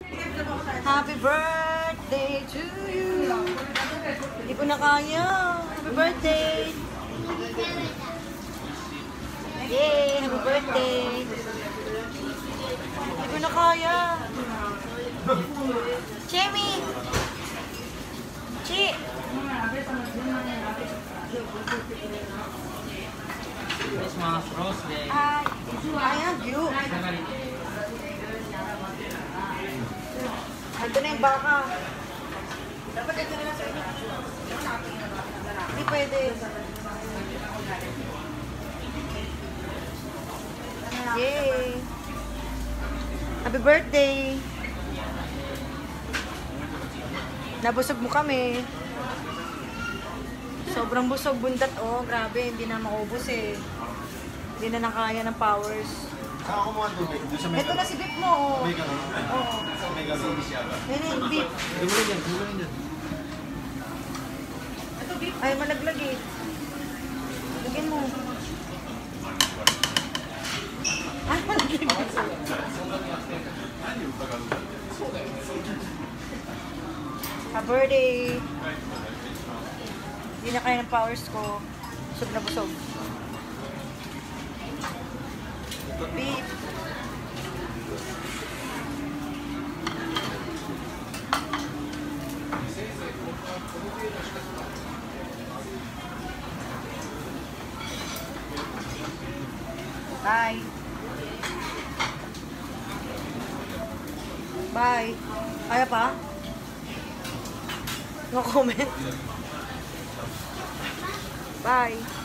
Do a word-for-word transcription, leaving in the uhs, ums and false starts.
Happy birthday to you. Hindi ko na kaya. Happy birthday. Yay! Happy birthday. Hindi ko na kaya. Chemi! Chi! Christmas, Rose Day. Ay! Ayan, you! Ito na yung baka. Dapat ito na lang sa inyo. Hindi pwede. Yay! Happy birthday! Nabusog mo kami. Sobrang busog, bundat. Oh, grabe. Hindi na maubos eh. Hindi na nakaya ng powers. Saan ako kumuha ng tubig? Doon sa may... Ito na si Bip mo, oh. May gano'n? Oo. May gano'n. Yan yung Bip. Dumulan dyan, dumulan dyan. Ay, malaglag eh. Lagyan mo. Ay, malaglag. Happy birthday. Hindi na kaya ng powers ko. Busog na busog. Beep. Bye. Bye. Kaya pa? No comment. Bye.